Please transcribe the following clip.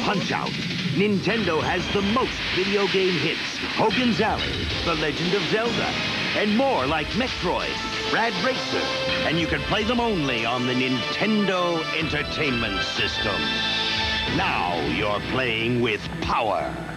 Punch-Out! Nintendo has the most video game hits. Hogan's Alley, The Legend of Zelda, and more like Metroid, Rad Racer. And you can play them only on the Nintendo Entertainment System. Now you're playing with power.